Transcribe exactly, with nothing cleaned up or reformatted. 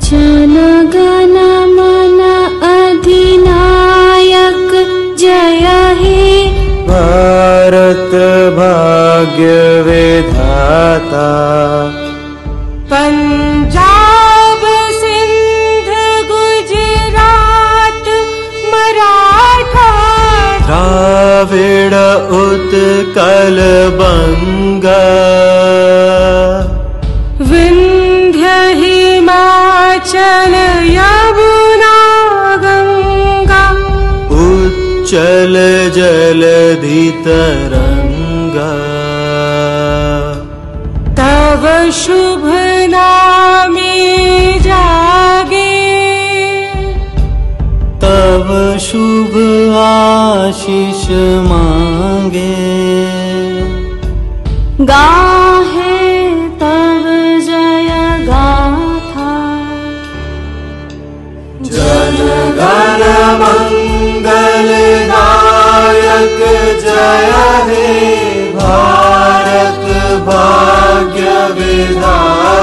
जन गण मन अधिनायक जय हे भारत भाग्य विधाता पंजाब सिंध गुजरात मराठा द्राविड़ उत्कल बंगा विंध्य हिमाचल यमुना गंगा उच्चल जलधि तरंगा तव शुभ नामे जागे तव शुभ आशीष मांगे गाहे तव जय गाथा जन गण मंगल नायक जय हे भारत भाग्य विधाता